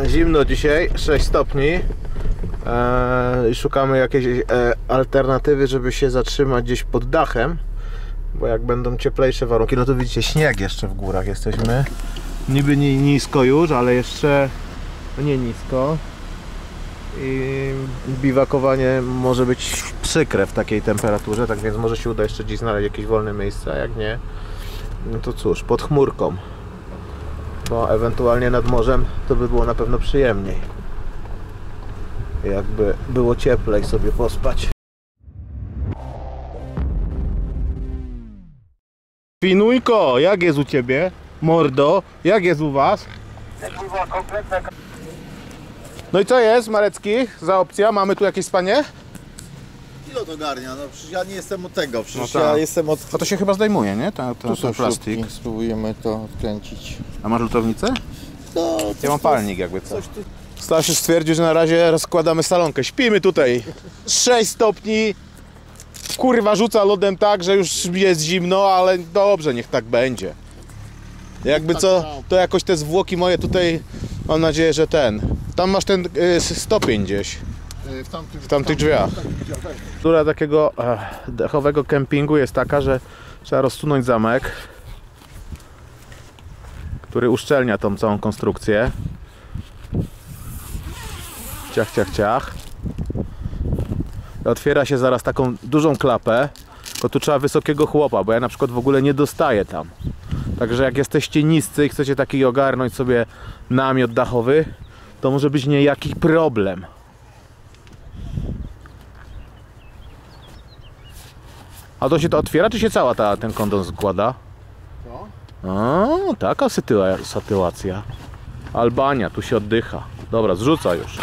Zimno dzisiaj, 6 stopni. I szukamy jakiejś alternatywy, żeby się zatrzymać gdzieś pod dachem. Bo jak będą cieplejsze warunki, no to widzicie, śnieg jeszcze w górach jesteśmy. Niby nie nisko już, ale jeszcze nie nisko. I biwakowanie może być przykre w takiej temperaturze, tak więc może się uda jeszcze gdzieś znaleźć jakieś wolne miejsce, a jak nie, no to cóż, pod chmurką. Bo ewentualnie nad morzem to by było na pewno przyjemniej. Jakby było cieplej sobie pospać. Finujko, jak jest u ciebie? Mordo, jak jest u was? No i co jest, Marecki, za opcja? Mamy tu jakieś spanie? Ile to garnia? No przecież ja nie jestem od tego, przecież no ja jestem od... A to się chyba zdejmuje, nie? Tu są plastik. Śrubki. Spróbujemy to odkręcić. A masz lutownicę? No, ja mam palnik jakby co. Stasiu stwierdził, że na razie rozkładamy salonkę. Śpimy tutaj. 6 stopni. Kurwa rzuca lodem tak, że już jest zimno, ale dobrze, niech tak będzie. Jakby co, to jakoś te zwłoki moje tutaj, mam nadzieję, że ten. Tam masz ten stopień gdzieś. W tamtych drzwiach. Która takiego dachowego kempingu jest taka, że trzeba rozsunąć zamek, który uszczelnia tą całą konstrukcję. Ciach, ciach, ciach. Otwiera się zaraz taką dużą klapę, tylko tu trzeba wysokiego chłopa, bo ja na przykład w ogóle nie dostaję tam. Także jak jesteście niscy i chcecie taki ogarnąć sobie namiot dachowy, to może być niejaki problem. A to się to otwiera, czy się cała ten kondon składa? Co? A, taka sytuacja. Albania, tu się oddycha. Dobra, zrzuca już.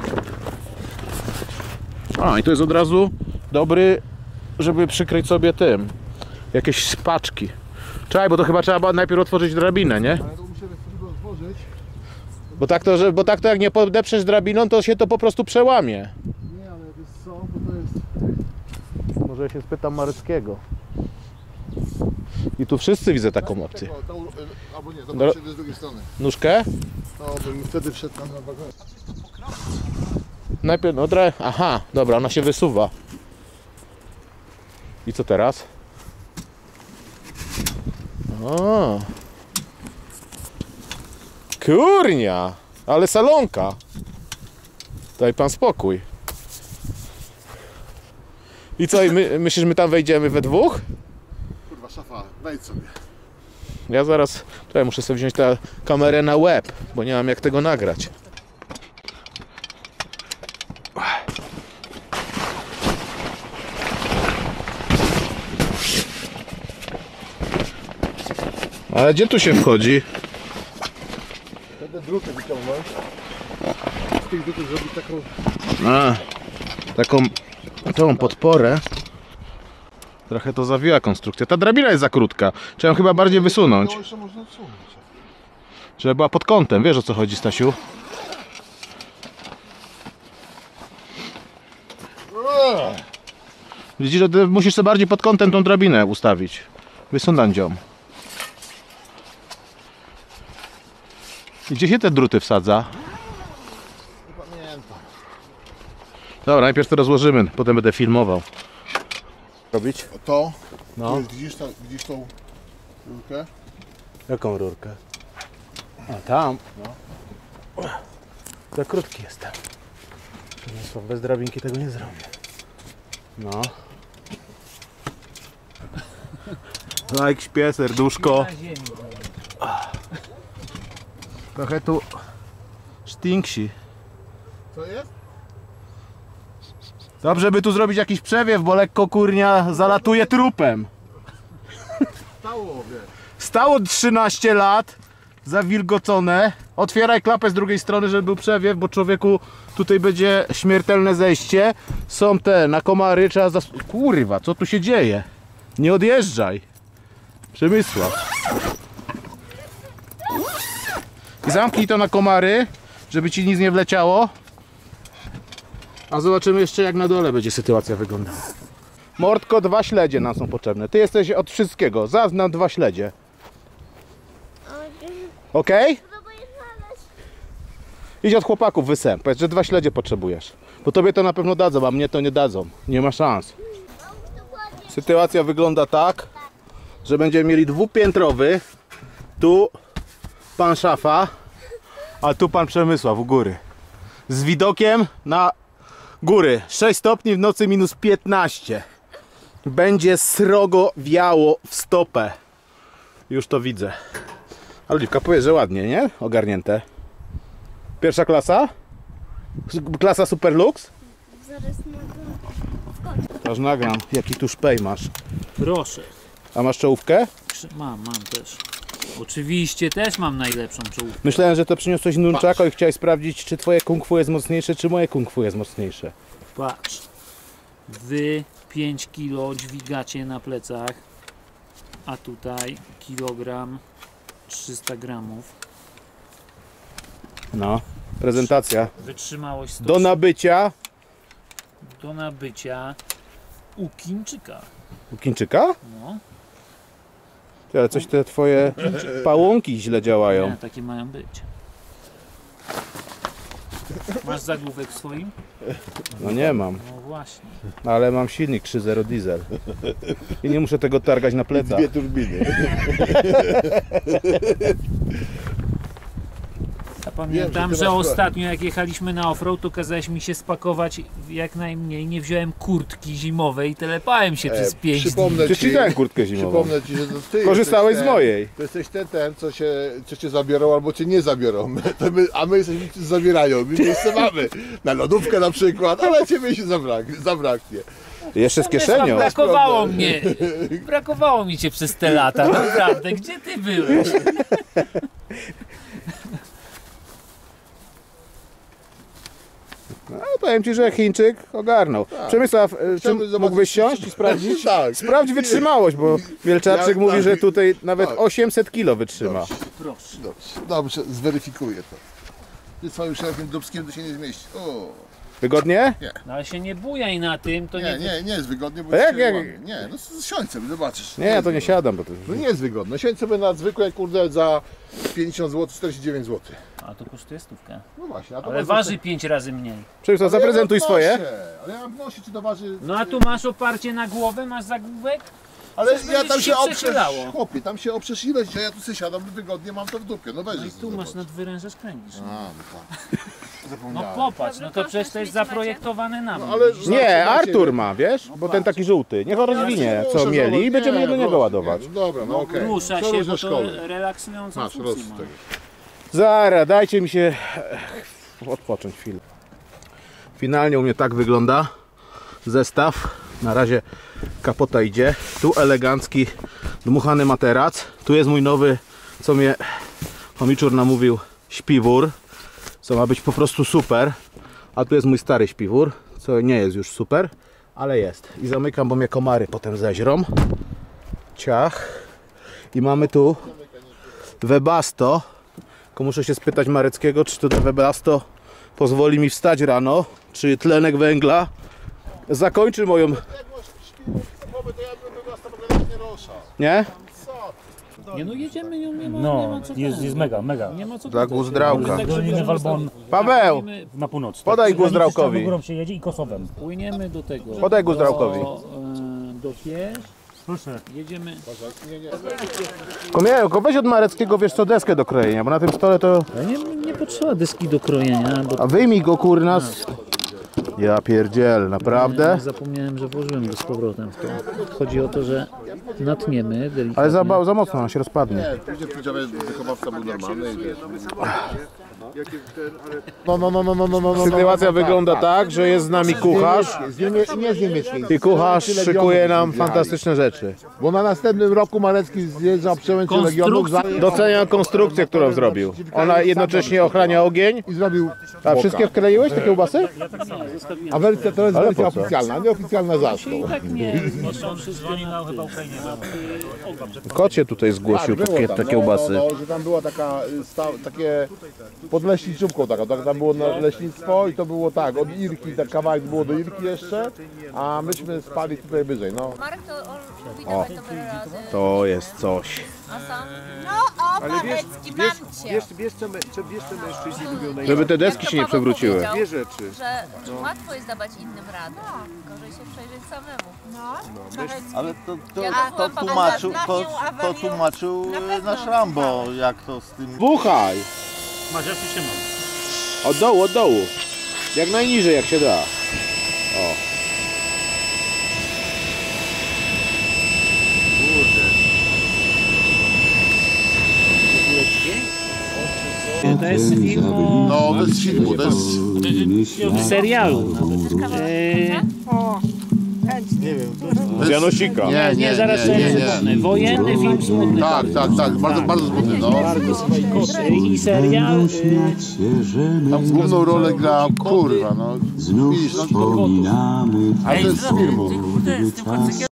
A, i to jest od razu dobry, żeby przykryć sobie tym. Jakieś spaczki. Czekaj, bo to chyba trzeba najpierw otworzyć drabinę, nie? Ale to muszę otworzyć. Bo tak to jak nie podeprzesz drabiną, to się to po prostu przełamie. Nie, ale wiesz co, bo to jest... Może ja się spytam Mareckiego. I tu wszyscy widzę taką opcję. Albo nie, zobaczcie z drugiej strony. Nóżkę? No, bym wtedy wszedł tam na wagonie. Najpierw, no aha, dobra, ona się wysuwa. I co teraz? O. Kurnia, ale salonka. Daj pan spokój. I co, myślisz, my tam wejdziemy we dwóch? Kurwa, szafa, wejdź sobie. Ja zaraz, tutaj muszę sobie wziąć tę kamerę na łeb, bo nie mam jak tego nagrać. Ale gdzie tu się wchodzi? Będę druty wyciągnąć. Z tych drutów zrobić taką tą podporę. Trochę to zawiła konstrukcja. Ta drabina jest za krótka. Trzeba ją chyba bardziej wysunąć. No jeszcze można odsunąć. Żeby była pod kątem. Wiesz, o co chodzi, Stasiu? Widzisz, że ty musisz sobie bardziej pod kątem tą drabinę ustawić. Wysunąć ją. I gdzie się te druty wsadza? Nie pamiętam. Dobra, najpierw to rozłożymy, potem będę filmował. Robić? To? No. Widzisz tą rurkę? Jaką rurkę? A tam? No. Za krótki jestem. Bez drabinki tego nie zrobię. No. Like, śpię, serduszko. Trochę tu sztinksi. Co jest? Dobrze by tu zrobić jakiś przewiew, bo lekko kurnia zalatuje trupem. Stało, wiesz. Stało 13 lat, zawilgocone. Otwieraj klapę z drugiej strony, żeby był przewiew, bo człowieku tutaj będzie śmiertelne zejście. Są te na komary, trzeba Kurwa, co tu się dzieje? Nie odjeżdżaj. Przemysław. I zamknij to na komary, żeby ci nic nie wleciało. A zobaczymy jeszcze, jak na dole będzie sytuacja wyglądała. Mordko, 2 śledzie nam są potrzebne. Ty jesteś od wszystkiego. Zaznam 2 śledzie. Ok? Idź od chłopaków wysęp, powiedz, że 2 śledzie potrzebujesz. Bo tobie to na pewno dadzą, a mnie to nie dadzą. Nie ma szans. Sytuacja wygląda tak, że będziemy mieli dwupiętrowy. Tu pan Szafa, a tu pan Przemysław u góry. Z widokiem na góry. 6 stopni, w nocy minus 15. Będzie srogo wiało w stopę. Już to widzę. Ale Oliwka, powiedz, że ładnie, nie? Ogarnięte. Pierwsza klasa? Klasa Super Lux? Zaraz mogę. Aż nagram, jaki tu szpej masz. Proszę. A masz czołówkę? Mam też. Oczywiście też mam najlepszą czołówkę. Myślałem, że to przyniosłeś nunchako i chciałeś sprawdzić, czy twoje kung fu jest mocniejsze, czy moje kung fu jest mocniejsze. Patrz. Wy 5 kg dźwigacie na plecach, a tutaj kilogram 300 gramów. No, prezentacja. Wytrzymałość 100 Do nabycia. do nabycia u Chińczyka. U Chińczyka? No, Ty, ale coś te twoje pałąki źle działają. nie, takie mają być. Masz zagłówek w swoim? No nie mam, No właśnie. ale mam silnik 3.0 diesel. I nie muszę tego targać na plecach. 2 turbiny. Ja pamiętam, ty że masz ostatnio jak jechaliśmy na offroad, to kazałeś mi się spakować jak najmniej. Nie wziąłem kurtki zimowej i telepałem się przez 5 dni. Przypomnę Czy ci dałem kurtkę zimową? Przypomnę ci, że to ty Korzystałeś jesteś z mojej. To jesteś ten, co cię zabiorą albo cię nie zabiorą. A my jesteśmy, ci zabierają. My miejsce mamy. Na lodówkę na przykład, ale ciebie się zabraknie. Jeszcze z kieszenią. Brakowało mnie. Brakowało mi cię przez te lata, naprawdę. Gdzie ty byłeś? No, powiem ci, że Chińczyk ogarnął. Przemysław, czy Chciałbym zobaczyć, mógłbyś siąść i sprawdzić? Tak. Sprawdź wytrzymałość, bo Wielczarczyk Ja- mówi, tak. że tutaj nawet Tak. 800 kg wytrzyma. Proszę. Dobrze, zweryfikuję to. Ty swoim szefem Dubskim to się nie zmieści. O, Wygodnie? No ale się nie bujaj na tym, to nie jest wygodnie, bo A jak- się jak- łamie. Nie, no siądź sobie, zobaczysz. Nie, ja to nie jest siadam, bo to... wygodne. No nie jest wygodne. Siądź sobie na zwykłe, kurde, za 50 zł, 49 zł. A to kosztuje 100. No właśnie, a to Ale masz waży 5 razy mniej. Przemysław, zaprezentuj swoje. Ale ja mam w nosie, czy to waży... No a tu masz oparcie na głowę, masz zagłówek? Ale Coś ja tam będzie się się oprzesz, przechylało. chłopie, tam się oprzesz ileś, a ja tu sobie siadam wygodnie, mam to w dupie. No weź. No i tu masz nadwyrężacz kręgisz. A, no tak. No Zapomniałem. popatrz, no to przecież to jest zaprojektowane na mnie. ale- Nie, Artur ma, wiesz? Bo ten taki żółty. Niech on rozwinie, co mieli i będziemy do niego ładować. No dobra, no okej. Rusza Co się, różne bo to szkoły. relaksującą Masz, roz funkcję ma. tego. Zaraz, dajcie mi się odpocząć chwilę. Finalnie u mnie tak wygląda zestaw. Na razie kapota idzie. Tu elegancki, dmuchany materac. Tu jest mój nowy, co mnie chomiczur namówił, śpiwór. Co ma być po prostu super. A tu jest mój stary śpiwór, co nie jest już super, ale jest. I zamykam, bo mnie komary potem zeźrą. Ciach. I mamy tu Webasto. Tylko muszę się spytać Mareckiego, czy to Webasto pozwoli mi wstać rano, czy tlenek węgla zakończy moją... Nie? Nie no jedziemy, nie ma, No, nie ma co jest mega, mega. Nie ma co Dla tutaj. Guzdrałka. Tak, żeby Gonimy Walbon Paweł, na północ. Podaj Tak, Guzdrałkowi. Górą się jedzie i Kosowem. Płyniemy do tego. Podaj Guzdrałkowi. Do Pieś. Proszę. Jedziemy. Komiełko, weź od Mareckiego, wiesz co, deskę do krojenia, bo na tym stole to... Ale nie potrzeba deski do krojenia, bo A wyjmij go, kurna. Ja pierdziel, naprawdę? zapomniałem, że włożyłem go z powrotem w to. Chodzi o to, że natniemy delikatnie. Ale za mocno, on się rozpadnie. Nie, później powiedziałem, że wychowawca był normalny i wiesz. No. Sytuacja wygląda tak, że jest z nami kucharz Nie z niemieckiej. i kucharz szykuje nam fantastyczne rzeczy. Bo na następnym roku Marecki zjeżdża przełęczy Legionów Doceniam konstrukcję, którą zrobił. Ona jednocześnie ochrania ogień. i zrobił A wszystkie wkleiłeś, te kiełbasy? A wersja to jest Ale wersja po co? oficjalna, nieoficjalna zaszką. Tak nie. Dzwonił chyba Ukrainie. Kot się tutaj zgłosił po te kiełbasy. Że tam była taka, takie pod leśniczówką taką, tak, tam było leśnictwo i to było tak, od Irki, tak kawałek było do Irki jeszcze, a myśmy spali tutaj wyżej, no. Marek to on lubi dawać dobre rady. To jest coś. A sam? No o, Parecki, mam cię. Wiesz co mężczyźni lubią najbardziej? Żeby te deski Jak to się nie Paweł przewróciły. powiedział, Dwie rzeczy. że łatwo jest dawać innym radę. Gorzej się przejrzeć samemu. Ale Ja to byłam to tłumaczył nasz Rambo, jak to z tym... Buchaj! Masz, ja przytrzymam. Od dołu, od dołu. Jak najniżej, jak się da. O. To jest film o... No, to jest filmu, to jest... w serialu. Z Janosika. Nie, zaraz sobie przypomnę. Wojenny film smutny. Tak, bardzo smutny, no. I serial... Tam główną rolę gra, kurwa, no. Widzisz, no. Ale to jest z filmu. Kurde, z tym kocykiem